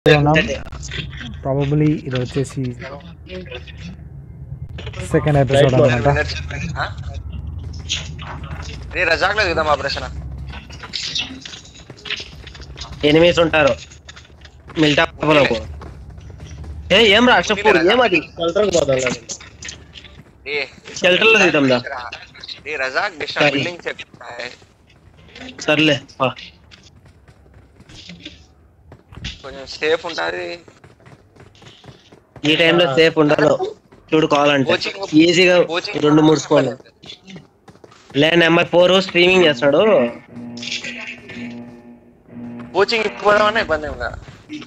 Probably ఇది వచ్చేసి second episode అన్నమాట. రజాక్లో దిగుదాం ఆపరేషన్. ఎనిమిస్ ఉంటారు మిల్టాపులకు. ఏం రా అష్టపూర్ ఏమది షెల్టర్కి పోదాం. షెల్టర్లో దిగుదాం దా. రజాక్ బిల్డింగ్ సెట్ సర్లే కొంచెం సేఫ్ ఉంటుంది. ఈ టైంలో సేఫ్ ఉండదు చూడు. కావాలంటే ఈజీగా 2-3 స్కోర్ లే. నెంబర్ 4 స్ట్రీమింగ్ చేస్తాడు. కోచింగ్ పోదామన్నా ఇబ్బంది ఏం కదా.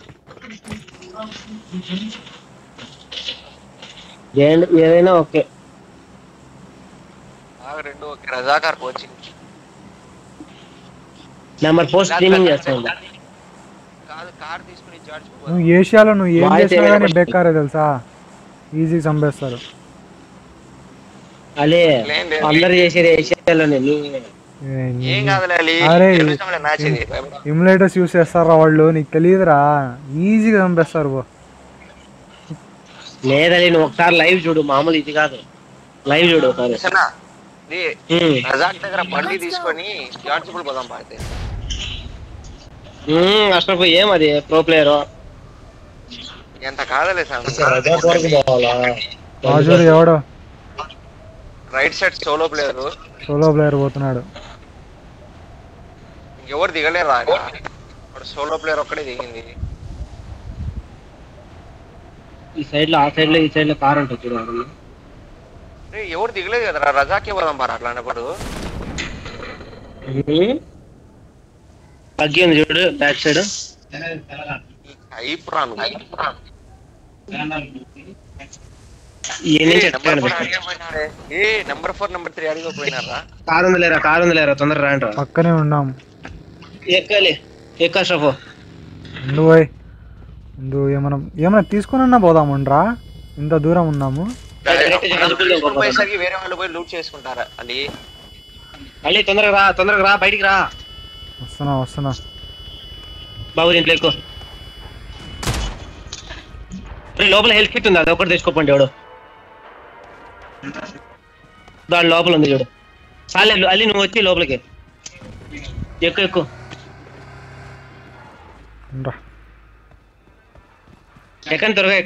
ఏదైనా ఓకే. రెండు ఓకే. రజాకార్ కోచింగ్ నెంబర్ 4 స్ట్రీమింగ్ చేస్తాడు. కార్ తీసుకుని జార్జ్ నువ్వు ఏషియాలో నువ్వు ఏం చేసినా కానీ బెక్కారే తెలుసా, ఈజీ చంపేస్తారు. అలే అందరు చేసేది ఏషియాలోనే. అరే ఇమ్యులేటర్స్ యూస్ చేస్తారా వాళ్ళు, నీకు తెలియదురా, ఈజీగా చంపేస్తారు. లేదని నువ్వు ఒకసారి లైవ్ చూడు, మామూలు ఇది కాదు. లైవ్ చూడు ఒకసారి. రజాక్ దగ్గర బండి తీసుకొని జార్జ్ పోదాం పాడితే. అసలు ఏమది ప్రో ప్లేయర్ ఎంత కాదలే సార్. ఎవడో రైట్ సైడ్ సోలో ప్లేయర్ పోతున్నాడు. ఎవరు దిగలేరు. సోలో ప్లేయర్ ఒక్కడే దిగింది. ఈ సైడ్ లో, ఆ సైడ్ లో, ఈ సైడ్ లో కార్ ఉంటుంది చూడు. ఎవరు దిగలేదు కదా. రజాకే పోదాం పారు అట్లా అన్నప్పుడు. తగ్గి ఉంది చూడు బ్యాక్ సైడ్. నెంబర్ 4 నెంబర్ 3 అడిగిపోయినారా. కారు ఉంది లేరా తొందరగా రాండి. పక్కనే ఉన్నాం. ఎక్కో ఏమన్నా తీసుకున్నా పోదామండ్రా, ఇంత దూరం ఉన్నాము. వేరే వాళ్ళు పోయి లూట్ చేసుకుంటారా. అల్లి తొందరగా రా బయటికి రా. వస్తున్నా బాబు దీంట్లో ఎక్కువ. లోపల హెల్త్ కిట్ ఉంది, అది ఒకటి తెచ్చుకోపండి. ఎవడు దాని లోపల ఉంది చూడు. చాలే అల్లి నువ్వు వచ్చి లోపలికి ఎక్కువ. ఎక్కడ త్వరగా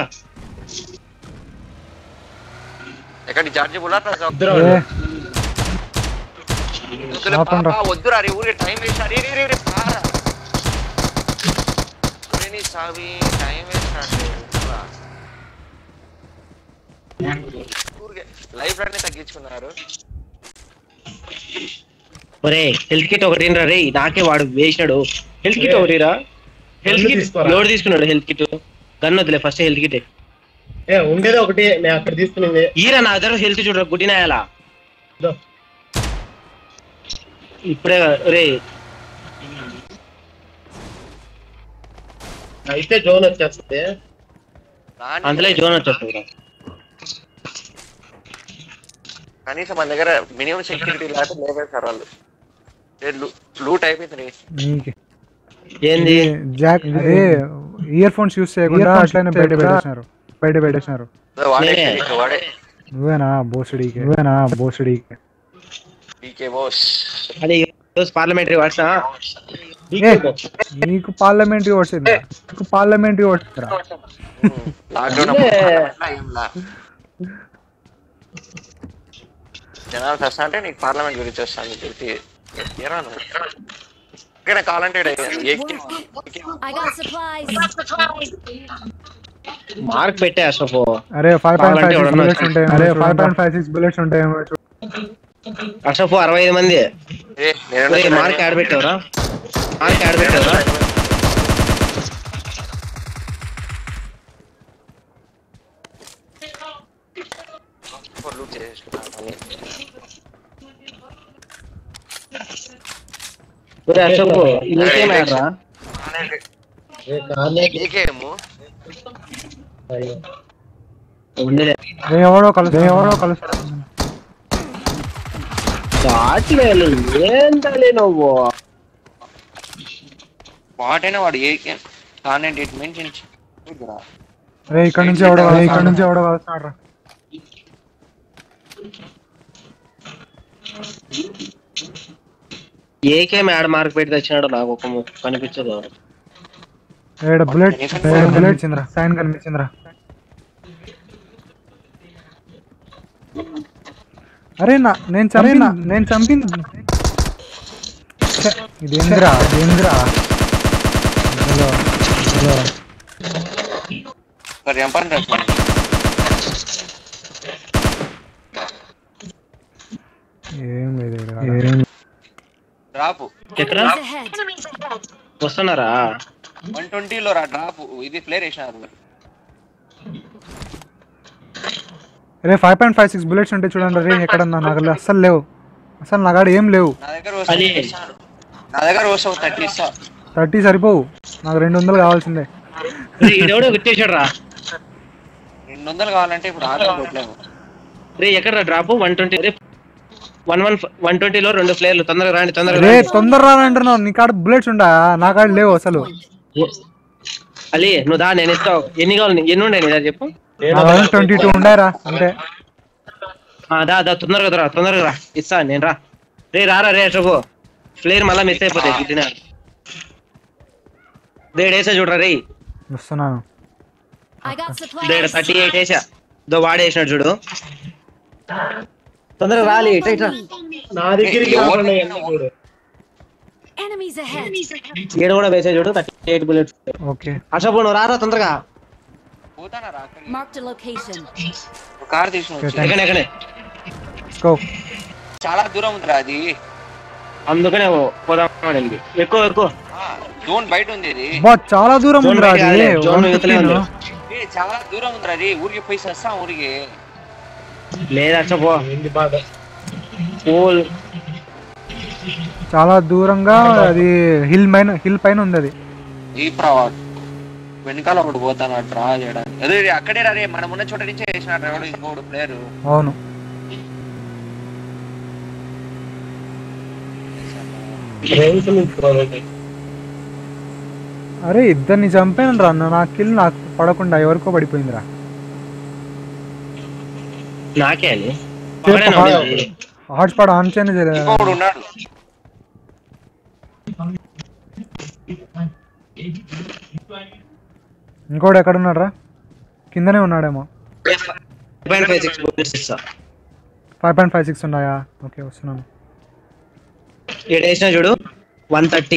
ఎక్కడ జార్జి వద్దురా ఊరికి time waste. Time waste life అన్ని తగ్గించుకున్నారు. ఒరే హెల్త్ కిట్ ఒకటి రే, నాకే వాడు వేసాడు. హెల్త్ కిట్ ఒకటిరా. హెల్త్ కిట్ ఎవడు తీసుకున్నాడు? హెల్త్ కిట్ గన్ వద్దులే, ఫస్ట్ హెల్త్ కిట్ ఉండేది ఒకటి. నేను అక్కడ తీసుకునేది ఈరా. నా దగ్గర హెల్త్ చూడరా గుడ్డినాయాలా. ఇప్పుడే రే అయితే జోన్ వచ్చేస్తుంది. అందులో జోన్ వచ్చేస్తుంది. కనీసం మన దగ్గర మినిమం సెక్యూరిటీ లేకపోతే సార్ వాళ్ళు లూట్ అయిపోయింది. ఏంది జాక్ ఇయర్ ఫోన్స్ యూస్ చేయకుండా అట్లనే బయట పెట్టేసినారు. నువ్వేనా బోసుడి పార్లమెంటరీ వాట్సా. నీకు పార్లమెంటరీ ఓట్స్ జనాలు వస్తా అంటే నీకు పార్లమెంట్ గురించి వస్తాను చెప్పి కావాలంటే మార్క్ పెట్టే అసలు. అరే 5.56 బుల్లెట్స్ ఉంటాయి. అసలు 65 మంది. Mark add పెట్టావరా? అశోక్ నీకేం ఆడరా? ఎవడో కలుస్తాడు. ఏంటలే నువ్వు వాటైనా వాడు కానండి ఇటు మించి రే ఇక్కడ నుంచి ఎవడో వస్తున్నాడు రా. ఏకే మ్యాడ్ మార్క్ పెట్టి తెచ్చినాడు నాకు ఒక కనిపించదు. బుల్లెట్ చింద్రా సైన్ కనిపించిందిరా. అరే నేను చంపింది ఇదేంద్రా ఏం లేదు. డ్రాప్ ఎక్కడ వస్తున్నారా? 120 లో రా డ్రాప్. ఇది ఫ్లేర్ వేసినారు. రే 5.56 బుల్లెట్స్ ఉంటే చూడండి రే. ఎక్కడన్నా నాకు అస్సలు లేవు. అసలు నా కాడ ఏం లేవు. నా దగ్గర 30 సరిపోవు. నాకు 200 కావాల్సిందే. 200 కావాలంటే ఇప్పుడు ఆగలేము. రే ఎక్కడ డ్రాప్? 120 120 లో 2 ఫ్లేర్లు. తొందరగా రాండి తొందరగా రానంటున్నావు. నీ కాడ బుల్లెట్స్ ఉండా? నా కాడ లేవు అసలు. అలీ నువ్వు దా, నేను ఇస్తావు. ఎన్ని కావాలి? ఎన్ని ఉండే నీ చెప్పు. 22 ఉండారా అంటే. దా తొందరగా రా ఇస్తా నేను. రే రే అశోకు, ఫ్లేర్ మళ్ళా మిస్ అయిపోతాయి. గిట్టినా వేసా చూడరా రే. వస్తున్నాను. 38 వేసా. వాడేసినాడు చూడు. తొందరగా రాలి. నా దగ్గరికి ఏడు కూడా వేసా చూడు. 38 బుల్లెట్స్. ఓకే అశోక్ నువ్వు రారా తొందరగా. కార్ తీసుకుని ఎక్కడే చాలా దూరం ఉందిరా అది. అందుకనే పోదాం. ఎక్కువ జోన్ బయట ఉంది ఇది. చాలా దూరం ఉందిరా అది. చాలా దూరం ఉందిరా అది. ఊరికి పోయి వస్తాం ఊరికి. లేదా పో. చాలా దూరంగా అది హిల్ పైన ఉంది అది. ఈ ప్రవాడ్ వెనకాల ఒకటి పోతాను డ్రా చేయడానికి. అదే అక్కడే రే మనం ఉన్న చోట నుంచే వేసినాడు ఇంకోడు ప్లేయర్. అవును. అరే ఇద్దరిని చంపాను రా. నా కిల్ నాకు పడకుండా ఎవరికో పడిపోయిందిరా. నాకే హాట్స్పాట్ ఆన్ చేయని ఉన్నాడు. ఇంకోటి ఎక్కడ ఉన్నాడు రా? కిందనే ఉన్నాడేమో. 5.56 ఉన్నాయా? ఓకే వస్తున్నాను. చూడు 130.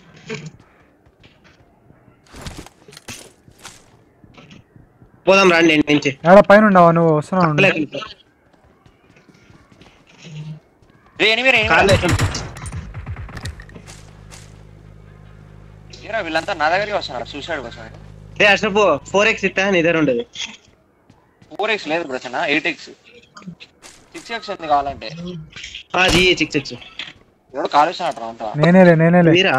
పోదాం రండి నుంచి. పైన ఉండవా నువ్వు? వస్తున్నాను. వీళ్ళంతా నా దగ్గరికి వస్తున్నారు సూసైడ్ కోసం. అసలు 4x ఇస్తా నీ దగ్గర ఉండదు. 4x లేదు ప్రశ్న. 8x 6x ఉంది కావాలంటే. 6x ఎవడు కాలుస్తున్నాడు రా. నేనేలే మీరా?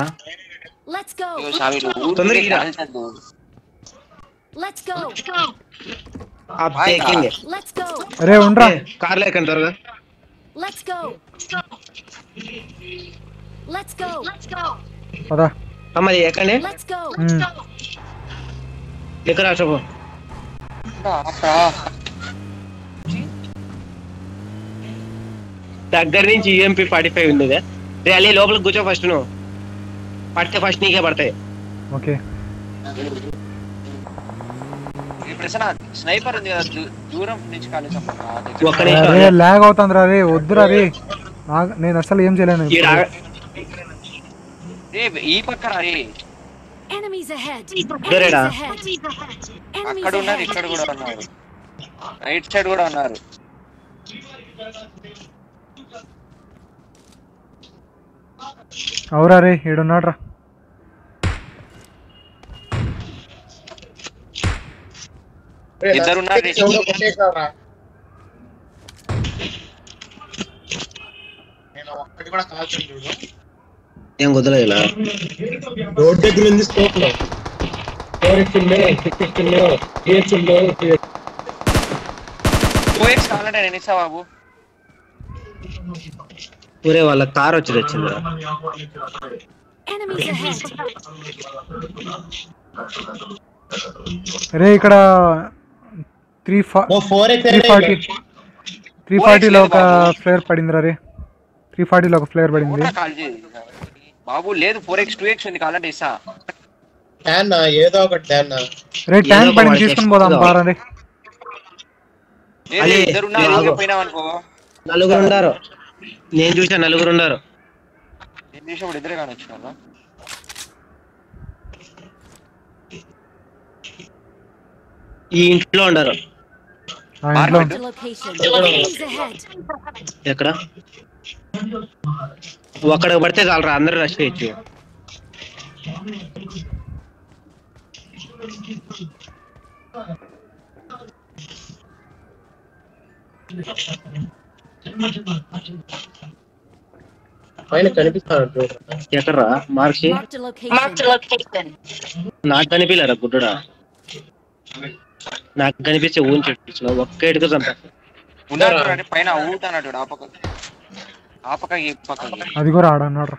అరే ఉండరా. కార్లో ఎక్కండి త్వరగా. పదా అమ్మది ఎక్కండి. ఎక్కడ అశోక్? దగ్గర నుంచి EMP 45 ఉంది. రే లోపలికి కూర్చో ఫస్ట్. నువ్వు పడితే ఫస్ట్ నీకే పడతాయి. ఓకే స్నైపర్ ఉంది కదా దూరం నుంచి కాలేసాం. లాగ్ అవుతుంది రా. వద్దురా రే. నేను అసలు ఏం చేయలేను. ఈ పక్కన అక్కడ ఉన్నారు. ఇక్కడ కూడా ఉన్నారు. రైట్ సైడ్ కూడా ఉన్నారు. అవురా రే. ఈడున్నాడు రా. ఇద్దరున్నారు. ఏం కుదరదు. రోడ్ దగ్గర ఉంది స్కోప్ లో. కావాలంటే నేను ఇస్తా బాబు. ఊరే వాళ్ళ కార్ వచ్చి తెచ్చింది. రే ఇక్కడ 340 340లో ఒక ఫ్లేర్ పడిందిరా రే. 340లో ఒక ఫ్లేర్ పడింది. కూడా కాల్ చేయి బాబు. లేదు 4x 2x ఉంది కావాలంటే ఇస్తా. ట్యాన్ ఏదో ఒకటి ట్యాన్. రే ట్యాంక్ పడింది తీసుకుని పోదాం బారా రే. ఇద్దరు ఉన్నారు పోయినావు అనుకో. నలుగురు ఉన్నారు, నేను చూసా నలుగురు ఉన్నారు. నేను చూసినప్పుడు ఇద్దరే కానీ వచ్చిన ఈ ఇంట్లో ఉన్నారు. ఎక్కడ ఒక్కడికి పడితే చాలరా, అందరూ రష్ చేయొచ్చు. పైన కనిపిస్తాడు. ఎక్కడరా మార్క్స్? నాకు కనిపించలేరా గుడ్డుడా? నాకు కనిపిస్తే ఊహించు ఒక్క ఇటుక ఉన్నాడు పైన ఊగుతాడు. ఆ పక్క ఈ పక్క అది కూడా ఆడన్నాడు.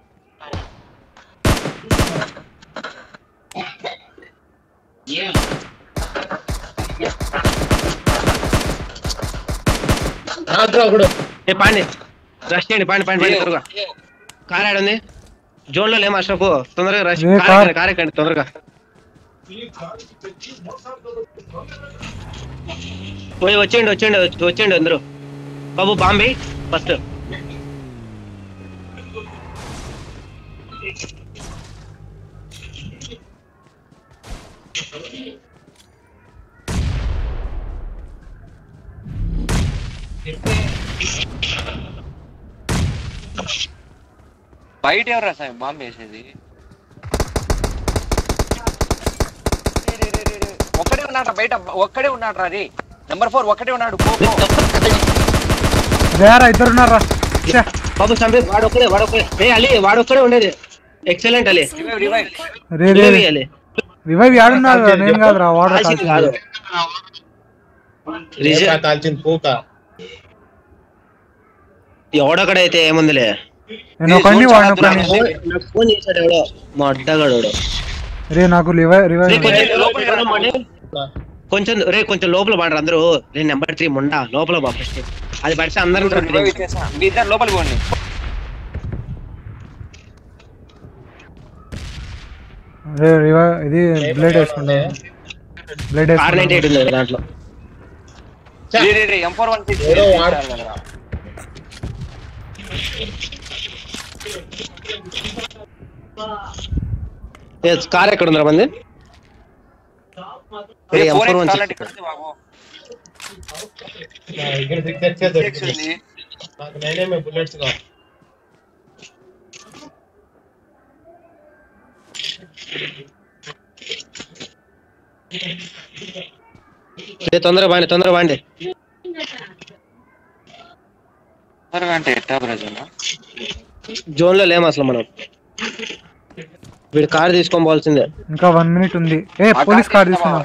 పాండి రష్ చేయండి, పాండి త్వరగా. కార్ ఆడుంది జోన్ లో లేమా అశోక్, తొందరగా రష్ కార్ ఎక్కండి తొందరగా. పోయి వచ్చేయండి అందరూ. బాబు బాంబే ఫస్ట్. బయట ఎవరు రాసా బాంబు వేసేది? ఒక్కడే ఉన్నాడు బయట, ఒక్కడే ఉన్నాడు రా. నెంబర్ 4 ఒక్కడే ఉన్నాడు. ఇద్దరు ఉన్నారా బాబు చంపే. వాడొక్కడే అలీ, వాడొక్కడే ఉండేది. ఎక్సలెంట్ అలీ. రివైవ్ ఆడున్నారు. నేను కాదురా వాడు కాదు. ఎవడొక్కడైతే ఏముందిలే. నేను ఒకడిని వాడిన ఫోన్ చేశాడు ఎవడో మా అడ్డగాడు. రే నాకు కొంచెం లోపల పడరు అందరూ. నెంబర్ 3 ముండా లోపల బా ఫస్ట్. అది పడితే అందరూ లోపల పోండి. ఇది బ్లేడ్ వేసుకుంటా. బ్లేడ్ R98 దాంట్లో. కార్ ఎక్కడ ఉందా మంది? తొందరగా బాండి. జోన్ లో లేము అసలు మనం. వీడు కార్ తీసుకొని పోవాల్సిందే. ఇంకా 1 మినిట్ ఉంది. పోలీస్ కార్ తీసుకున్నా.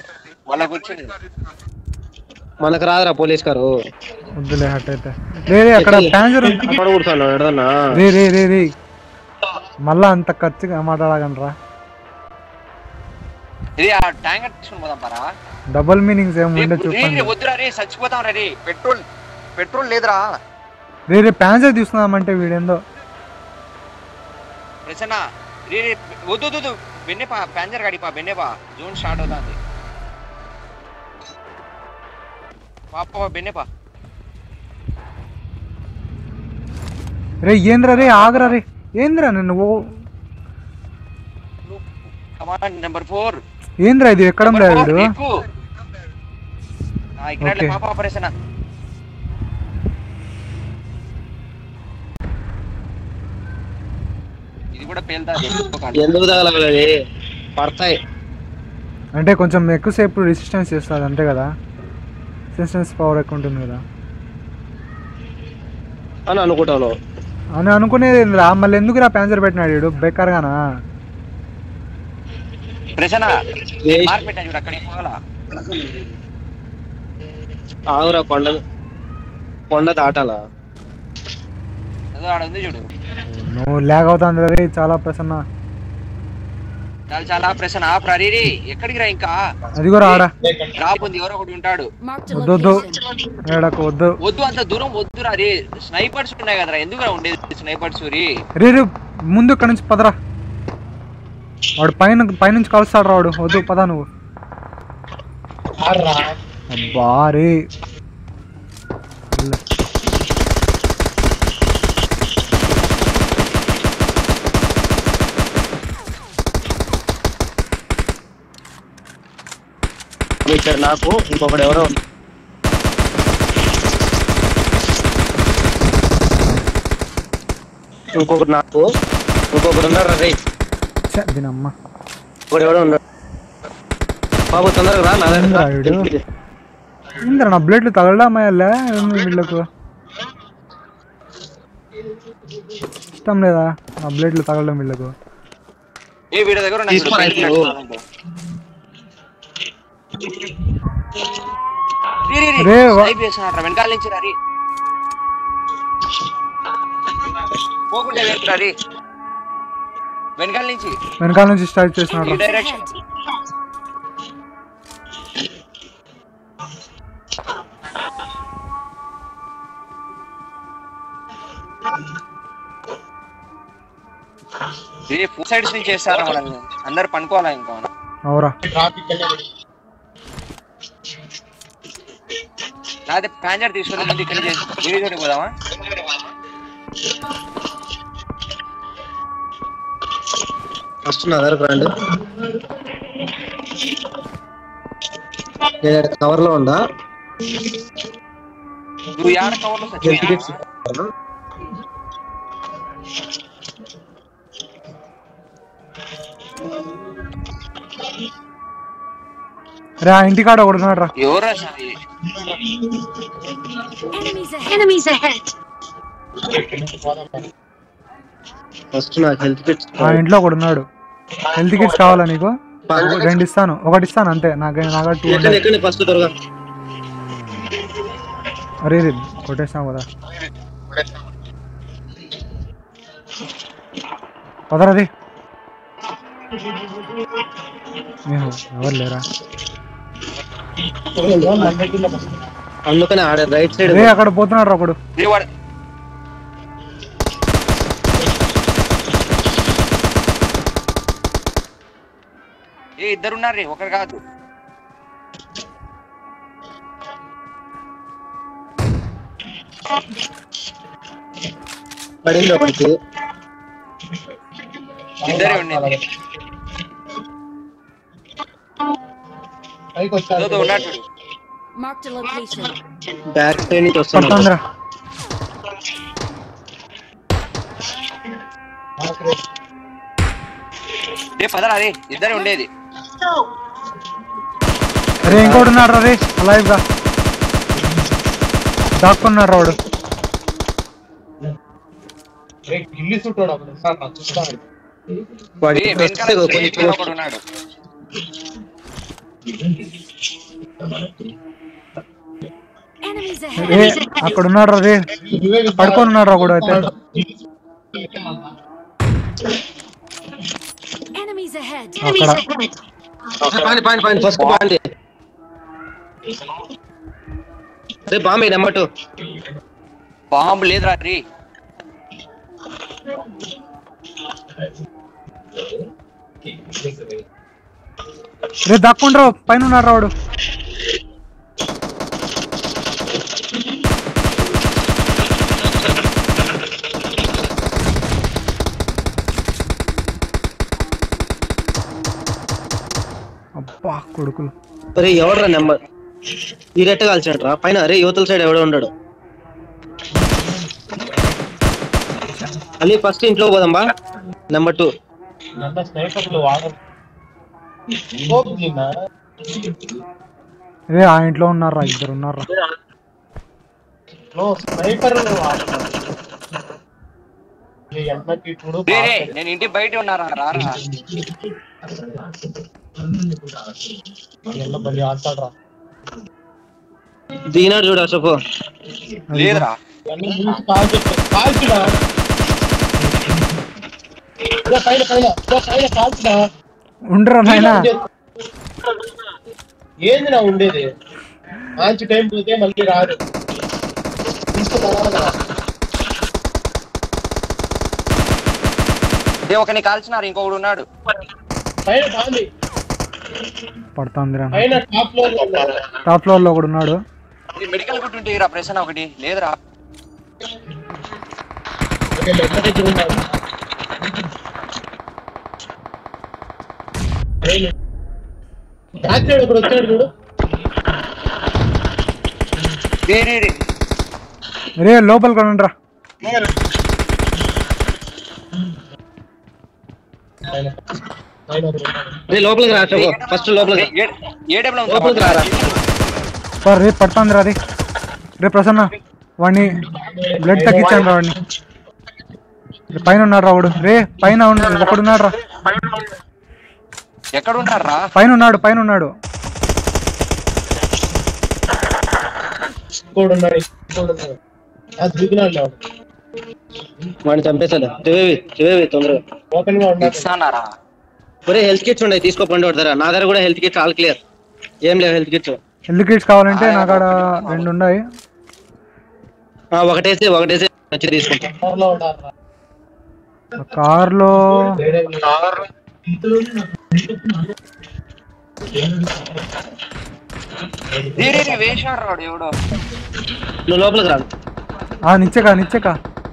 మనకు రాదురా పోలీస్ కారు. వద్దులే హట్ అయితే. అక్కడ ప్యాసింజర్ మళ్ళా అంత ఖర్చుగా మాట్లాడగలరా? డబుల్ మీనింగ్స్ ఏముండే చూడండి. చచ్చిపోతాం రే. పెట్రోల్ లేదురా. రే ప్యాసింజర్ తీసుకుందామంటే వీడేందో వద్దు బెన్నెపా ప్యాసింజర్ గాడి బెన్నెపా. జోన్ స్టార్ట్ అవుతుంది. పాప బెన్నెపా. రే ఏంద్రా రే ఆగరా రే. ఏంద్రా నువ్వు నెంబర్ 4 ఏంద్రా ఇది? ఎక్కడ ఉందా వీడు? పాప ఆపరేషన్. ఇది కూడా ఎందుకు తగలగలది? పడతాయి అంటే కొంచెం ఎక్కువసేపు రెసిస్టెన్స్ చేస్తుంది అంతే కదా. రెసిస్టెన్స్ పవర్ ఎక్కువ ఉంటుంది కదా అని అనుకుంటాను. అని అనుకునేది ఏంద్రా? మళ్ళీ ఎందుకు రా ప్యాసింజర్ పెట్టినాడు వీడు బెక్కర్గానా? ఆగురా కొండ దాటాలా? చూడు నువ్వు లాగ్ అవుతుంది రే చాలా ప్రసన్న. చాలా చాలా ప్రశ్న ఆపరా రీ ఎక్కడికి రా ఇంకా అదిగో రాడా డ్రాప్ ఉంది ఎవరో ఒకటి ఉంటాడు వద్దు ఏడకు వద్దు వద్దు అంత దూరం వద్దు రా రే స్నైపర్స్ ఉన్నాయి కదరా ఎందుకు రా ఉండేది స్నైపర్స్ రీ రే ముందు ఇక్కడ నుంచి పదరా వాడు పైనుంచి కలుస్తాడు రాడు వద్దు పదా నువ్వు అబ్బా రే ఇక్కడ నాకు ఇంకొకటి ఎవరో ఇంకొకరు ఉన్నారు రే దీనమ్మ ఒకడు ఎవడో ఉన్నాడు బాబు తొందరగా రా నా ఇంద్ర నా బ్లేడ్లు తగలడామయ్యా వీళ్ళకు ఇష్టం లేదా నా బ్లేడ్లు తగలడం వీళ్ళకు ఏ వీడి దగ్గర వెనకాల నుంచి రీ పోకుంటే రీ వెనకాల నుంచి స్టార్ట్ చేసినాడు డైరెక్షన్ ఫుల్ సైడ్స్ నుంచి చేస్తారా మనల్ని అందరు పనుకోవాలా ఇంకా అవురా నాదే ప్యాంజర్ తీసుకుని ముందు ఇక్కడ వీడియో పోదామా ఫస్ట్ నా దగ్గర రండి కవర్ లో ఉందా నువ్వు యాడ కవర్ లో రా ఇంటికాడ కొడుతున్నాడు రా ఎవరా ఫస్ట్ నాకు హెల్త్ కిట్స్ ఇంట్లో కొడున్నాడు హెల్త్ కిట్స్ కావాలా నీకు 2 ఇస్తాను ఒకటి ఇస్తాను అంతే నాకు 2 ఫస్ట్ త్వరగా అరే కొట్టేస్తాం కదా పదరది ఎవరు లేరా అందుకని ఆడ రైట్ సైడ్ అక్కడ పోతున్నాడు ఒకడు ఇద్దరున్నారు ఒకరు కాదు పడింది ఒకటి ఇద్దరే ఉన్నాయి ఉన్నట్టు బ్యాక్ సైడ్ నుంచి వస్తాను పదరా రే ఇద్దరే ఉండేది అరే ఇంకోటి ఉన్నాడు రే లైవ్ గా దాక్కున్నాడు రాడు అక్కడ ఉన్నాడు రే పడుకొని ఉన్నాడు రా కూడా అయితే ఫస్ట్ పాండి అరే బాంబే నెంబర్ 2 బాంబు లేదురా రీ రే దాక్కుండ్రా పైన ఉన్నాడు రాడు అబ్బా కొడుకులు అరే ఎవడరా నెంబర్ ఈ రెట్ట కాల్చాడరా పైన అరే యువతల సైడ్ ఎవడో ఉన్నాడు అలీ ఫస్ట్ ఇంట్లో పోదాం బా నెంబర్ 2 రే ఆ ఇంట్లో ఉన్నారా ఇద్దరు ఉన్నారా నేను ఇంటి బయట ఉన్నారా రారా దీనాడు చూడు అశోకు లేదురా ఉండరా నాయనా ఏంది నా ఉండేది మంచి టైం పోతే మళ్ళీ రాదు ఒకని కాల్చినారు ఇంకొకడు ఉన్నాడు పైన బాగుంది పడుతుందిరా పైన టాప్ ఫ్లోర్ లో ఒకడు ఉన్నాడు మెడికల్ గుడ్ ఉంటే రా ప్రశ్న ఒకటి లేదురా వచ్చాడు చూడు రే లోపల కొనండిరా లోపలికి రా ఫస్ట్ లోపలికి రారా రేపు పడుతుందిరా అది రేపు ప్రసన్న వాడిని బ్లడ్ తగ్గించాను రా వాడిని పైన ఉన్నాడు రా వాడు రే పైన ఒకడున్నాడు రా ఎక్కడ ఉన్నారా పైన ఉన్నాడు వాడిని చంపేసాడు తొందరగా ఒరే హెల్త్ కిట్స్ ఉన్నాయి తీసుకోపండి పడతారా నా దగ్గర కూడా హెల్త్ కిట్స్ ఆల్ క్లియర్ ఏం లేవు హెల్త్ కిట్స్ కావాలంటే నా కాడ 2 ఉన్నాయి ఒకటేసి వచ్చి తీసుకుంటా కార్లో వేసాడు రాడు ఎవడో నువ్వు లోపలికి రాదు నిచ్చక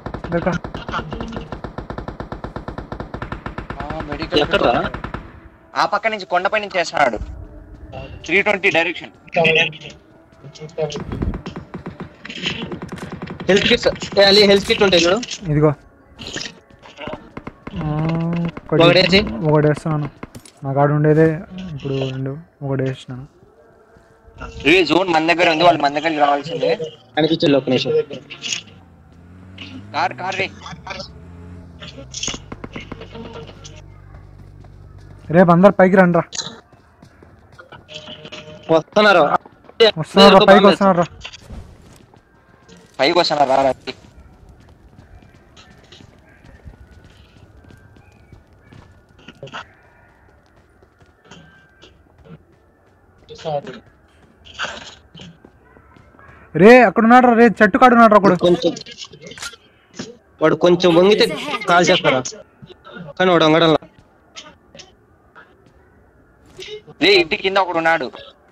ఎక్కడ ఆ పక్క నుంచి కొండపై నుంచి వేస్తున్నాడు 320 డైరెక్షన్ హెల్త్ కిట్ ఉంటాయి చూడు ఇదిగో ఒకటేసి ఒకటేస్తున్నాను నా కాడ ఉండేదే ఇప్పుడు ఒకటి వేసినాను జోన్ మన దగ్గర ఉంది వాళ్ళు మన దగ్గరికి రావాల్సిందే అనిపించండి ఒక నిమిషం కార్ రే రేపు అందరు పైకి రండి రా వస్తున్నారు పైకి వస్తున్నారు రా పైకి వస్తున్నారు రా రే అక్కడ ఉన్నాడు రే చెట్టు కాడు ఉన్నాడు వాడు కొంచెం వంగితే కాల్ చేస్తారా కానీ వాడు వంగడంలా రే ఇంటి కింద ఒకడు ఉన్నాడు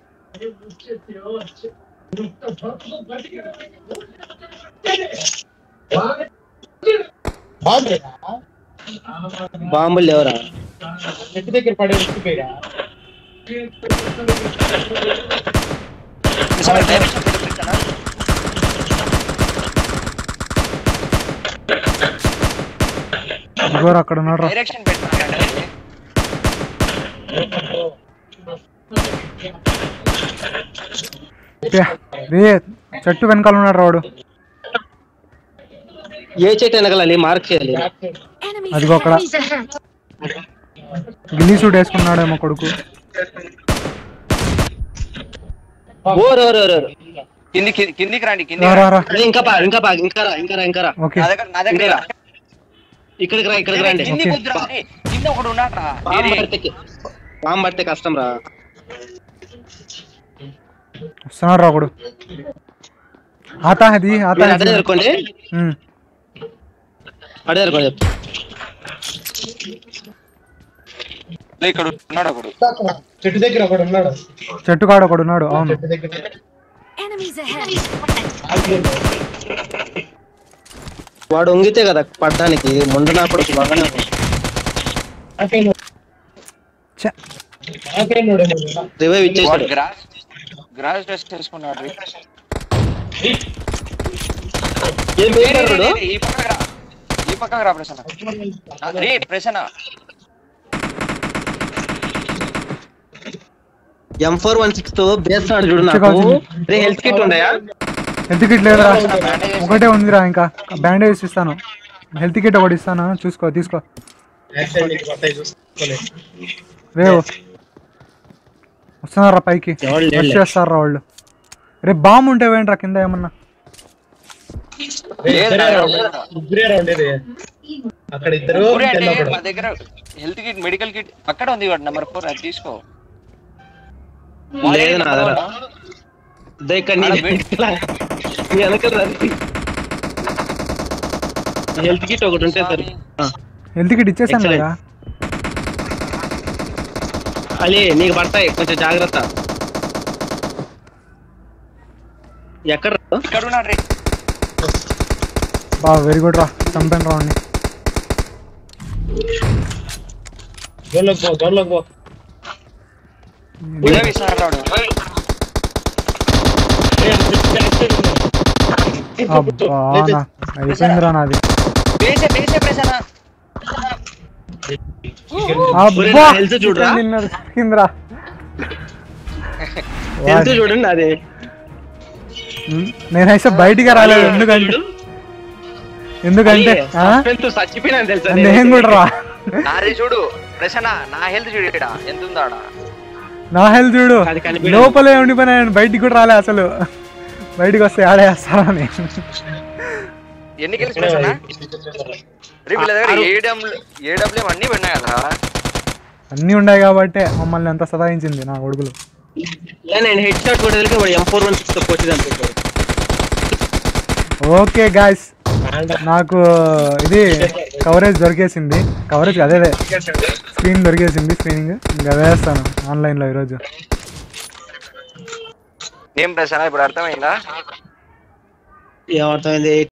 బాంబులు లేవరా చెట్టు దగ్గర పడే అక్కడ ఉన్నాడు డైరెక్షన్ పెట్టాడు రే చెట్టు వెనకాల ఉన్నాడు రాడు ఏ చెట్టు వెనకాలి మార్క్ చేయాలి అదిగో అక్కడ గిల్లీ సూట్ వేసుకున్నాడేమో కొడుకు కిందికి రండి ఇక్కడికి రండి కింద ఒకడు ఉన్నాడు బాంబు పడితే కష్టం రా వస్తున్నాడు రా ఒకడు आता है दी आता है అడేరుకోండి అడేరుకోండి ఇక్కడ ఉన్నాడు ఒకడు చెట్టు దగ్గర ఒకడు ఉన్నాడు చెట్టు కాడ ఒకడు ఉన్నాడు అవును చెట్టు దగ్గర వాడు వంగితే కదా పడ్డానికి ముందునప్పుడు బాగానే రివైవ్ ఇచ్చేసాడు గ్రాస్ డ్రెస్ చేసుకున్నాడు ఈ పక్కకు రా ప్రసన్న రే ప్రసన్న M416 తో బేస్ ఆడు చూడు నాకు రే హెల్త్ కిట్ ఉండాయా హెల్త్ కిట్ లేదురా ఒకటే ఉందిరా ఇంకా బ్యాండేజ్ ఇస్తాను హెల్త్ కిట్ ఒకటి ఇస్తాను చూసుకో తీసుకో రేవు వస్తున్నారా పైకి వచ్చేస్తారా వాళ్ళు రేపు బాంబు ఉంటే వేయండి కింద ఏమన్నా ఉండేది అక్కడ ఇద్దరు ముగ్గురే అంటే తెల్లొకడు. మా దగ్గర హెల్త్ కిట్ మెడికల్ కిట్ అక్కడ ఉంది వాడు నెంబర్ 4 అది తీసుకో లేదు నా దగ్గర హెల్త్ కిట్ ఒకటి ఉంటే సరే హెల్త్ కిట్ ఇచ్చేసాను Excellent. కదా. అలే నీకు పడతాయి కొంచెం జాగ్రత్త. ఎక్కడ ఇక్కడ ఉన్నాడు రే బా వెరీ గుడ్ రా, చంపాను రా వాడిని. జోన్లోకి పో ఉదయం ఇస్తున్నాడు రాడు అబ్బా అయిపోయిందిరా నాది. బేసే ప్రెసన అబ్బా హెల్త్ చూడరా కిందరా. హెల్త్ చూడండి అదే నేనైతే బయటికి రాలేదు. ఎందుకంటే చచ్చిపోయినా తెలుసా నేను కూడా రా. నాది చూడు ప్రసన్న నా హెల్త్ చూడు ఇక్కడ ఎంత ఉందో ఆడ. నా హెల్త్ చూడు అది కనిపించదు. లోపలే ఉండిపోయినా, నేను బయటికి కూడా రాలే అసలు. బయటికి వస్తే ఆడేస్తారా అని. ఎన్ని కిల్స్ ప్రసన్న రే వీళ్ళ దగ్గర ఏడబ్ల్యూ అన్నీ పడినాయి కదా. అన్నీ ఉన్నాయి కాబట్టి మమ్మల్ని ఎంత సదాయించింది నా కొడుకులు. నేను హెడ్ షాట్ కూడా తెలిసి వాడు M416 కొట్టి చంపేశాడు. ఓకే గాయ్స్, నాకు ఇది కవరేజ్ దొరికేసింది. కవరేజ్ అదే స్క్రీన్ దొరికేసింది, స్క్రీనింగ్. ఇంకా వేస్తాను ఆన్లైన్లో ఈరోజు. ఏం ప్రసన్న ఇప్పుడు అర్థమైందా? ఏమర్థమైంది?